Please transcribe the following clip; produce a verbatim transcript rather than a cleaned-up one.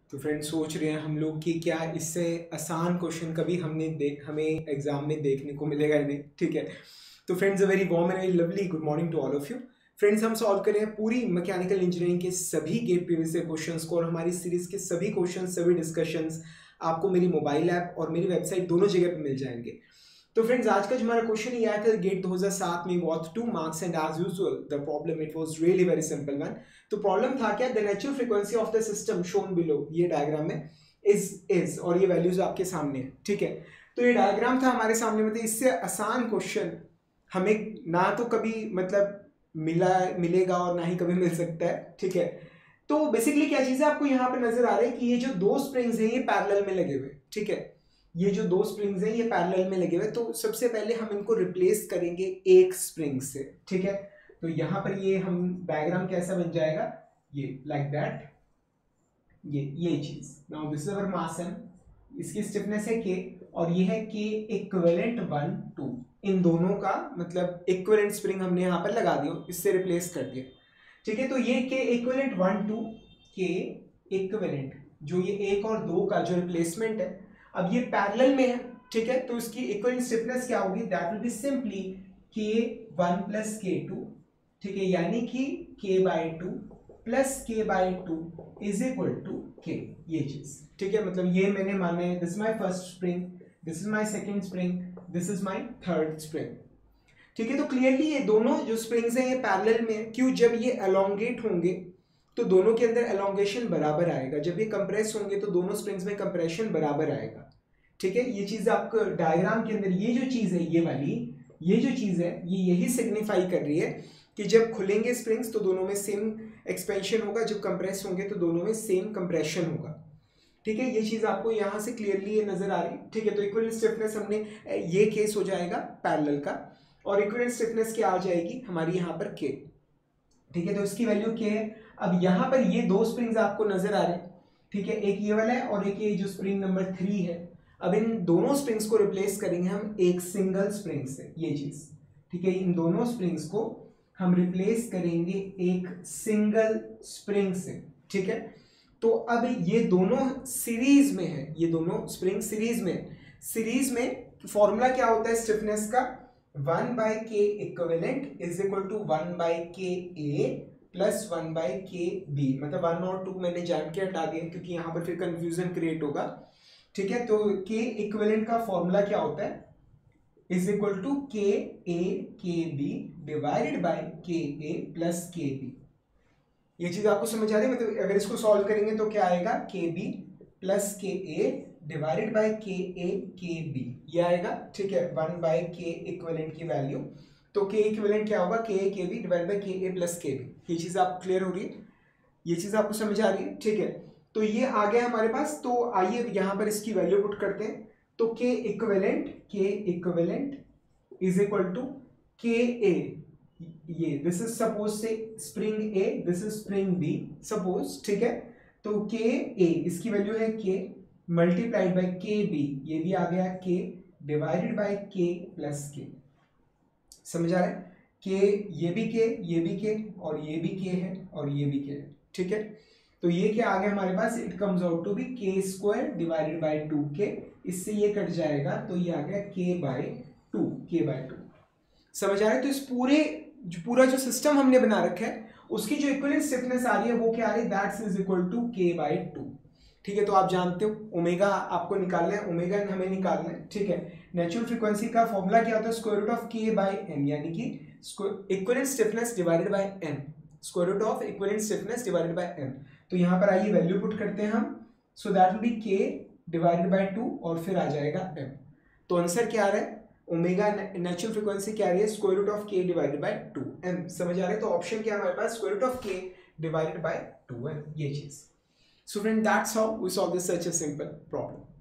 तो फ्रेंड्स सोच रहे हैं हम लोग कि क्या इससे आसान क्वेश्चन कभी हमने देख हमें एग्जाम में देखने को मिलेगा नहीं, ठीक है। तो friends a very warm and very lovely good morning to all of you. Friends हम सॉल्व कर रहे हैं पूरी मैकेनिकल इंजीनियरिंग के सभी गेट प्रीवियस ईयर क्वेश्चंस को, और हमारी सीरीज के सभी क्वेश्चंस सभी डिस्कशंस आपको मेरी मोबाइल ऐप और मेरी वेबसाइट दोनों जगह पे मिल जाएंगे। तो फ्रेंड्स आज का जो हमारा क्वेश्चन ये आया था गेट दो हज़ार सात में, what two marks and as usual the problem it was really very simple one. तो प्रॉब्लम था क्या, the natural frequency of the system shown below, ये डायग्राम में इज इज और ये वैल्यूज आपके सामने है, ठीक है। तो ये डायग्राम था हमारे सामने, मतलब इससे आसान क्वेश्चन हमें ना तो कभी मतलब मिला मिलेगा और ना ही कभी मिल सकता है, ठीक है। तो बेसिकली क्या चीज है आपको यहाँ पे नजर आ रहा है कि ये जो दो स्प्रिंग्स हैं ये पैरेलल में लगे हुए, ठीक है। ये जो दो स्प्रिंग्स हैं ये पैरेलल में लगे हुए, तो सबसे पहले हम इनको रिप्लेस करेंगे एक स्प्रिंग से, ठीक है। तो यहाँ पर ये हम डायग्राम कैसा बन जाएगा, ये लाइक दैट, ये ये चीज। Now this is our mass m, इसकी स्टिफनेस है k और ये है k इक्विवेलेंट वन टू। इन दोनों का मतलब इक्विवेलेंट स्प्रिंग हमने यहाँ पर लगा दिया, इससे रिप्लेस कर दिया, ठीक है। तो ये k equivalent one two, k equivalent जो ये एक और दो का जो रिप्लेसमेंट है, अब ये पैरेलल में है, ठीक है। तो इसकी इक्विवेलेंट स्टिफनेस क्या होगी, that will be simply k one plus k two, ठीक है, यानी कि k by two plus k by two is equal to k, ये चीज, ठीक है। मतलब ये मैंने माना है, this is my first spring, this is my second spring, this is my third spring, ठीक है। तो क्लियरली ये दोनों जो स्प्रिंग्स हैं ये पैरेलल में, क्यों, जब ये एलोंगेट होंगे तो दोनों के अंदर एलोंगेशन बराबर आएगा, जब ये कंप्रेस होंगे तो दोनों स्प्रिंग्स में कंप्रेशन बराबर आएगा, ठीक है। ये चीज आपको डायग्राम के अंदर ये जो चीज है, ये वाली ये जो चीज है ये यही सिग्निफाई कर रही है कि जब खुलेंगे स्प्रिंग्स तो दोनों में सेम एक्सपेंशन होगा, जब कंप्रेस होंगे तो दोनों में सेम कंप्रेशन होगा, ठीक है। ये चीज आपको यहाँ से क्लियरली ये नजर आ रही, ठीक है। तो इक्विवेलेंट स्टिफनेस हमने, ये केस हो जाएगा पैरेलल का, और इक्विवेलेंट स्टिफनेस क्या आ जाएगी हमारी यहाँ पर k, ठीक है। तो इसकी वैल्यू k है। अब यहाँ पर ये दो स्प्रिंग्स आपको नजर आ रहे हैं, ठीक है, एक ये वाला है और एक ये जो स्प्रिंग नंबर थ्री है। अब इन दोनों स्प्रिंग्स को रिप्लेस करेंगे हम एक सिंगल स्प्रिंग से, ये चीज, ठीक है। इन दोनों स्प्रिंग्स को हम रिप्लेस करेंगे एक सिंगल स्प्रिंग से, ठीक है। तो अब ये दोनों सीरीज में है, ये दोनों स्प्रिंग सीरीज में, सीरीज में फॉर्मूला क्या होता है स्टिफनेस का, one by K equivalent is equal to one by K A plus one by K B. मतलब वन और टू मैंने जान के हटा दिया क्योंकि यहाँ पर फिर कंफ्यूजन क्रिएट होगा, ठीक है। तो के इक्विवेलेंट का फॉर्मूला क्या होता है, इज इक्वल टू के ए के B divided by K A plus के बी। ये चीज आपको समझ आ रही है, मतलब अगर इसको सॉल्व करेंगे तो क्या आएगा, के बी प्लस के ए डिवाइडेड बाई के ए के बी, ये आएगा, ठीक है, वन बाई के इक्विवेलेंट की वैल्यू। तो के इक्विवेलेंट क्या होगा, के ए के B divide by K A plus के बी। ये चीज आप क्लियर हो रही है, ये चीज आपको समझ आ रही है, ठीक है। तो ये आ गया हमारे पास। तो आइए यहाँ पर इसकी वैल्यू पुट करते हैं। तो के इक्विवेलेंट के equivalent is equal to K A, ये this is suppose say spring A, this is spring B suppose, ठीक है। तो के ए इसकी वैल्यू है के मल्टीप्लाइड बाई के बी, ये भी आ गया के डिवाइडेड बाई के प्लस के, समझ आ रहा है। के ये भी के, ये भी के और ये भी के है और ये भी के है, ठीक है। तो ये क्या आ गया हमारे पास, it comes out to be K square divided by two K, इससे ये कट जाएगा तो ये आ गया K by two, K by two, समझ आ रहा है। तो इस पूरे जो पूरा जो सिस्टम हमने बना रखा है उसकी जो इक्विवेलेंट स्टिफनेस आ रही है वो क्या आ रही है, that's is equal to K by two, ठीक है। तो आप जानते हो ओमेगा आपको निकालना है, ओमेगा हमें निकालना है, ठीक है। नेचुरल फ्रीक्वेंसी का फॉर्मूला क्या होता है, square root of K by M, यानी कि equivalent stiffness divided by M, square root of equivalent stiffness divided by M. तो यहाँ पर आइए वैल्यू पुट करते हैं हम, so that will be K divided by two और फिर आ जाएगा एम। तो आंसर क्या आ रहा है, ओमेगा नेचुरल फ्रीक्वेंसी क्या आ रही है, square root of K divided by two M, समझ आ रहा है। तो ऑप्शन क्या है हमारे पास, square root of K divided by two M, ये चीज। So friend, that's how we solve this such a simple problem.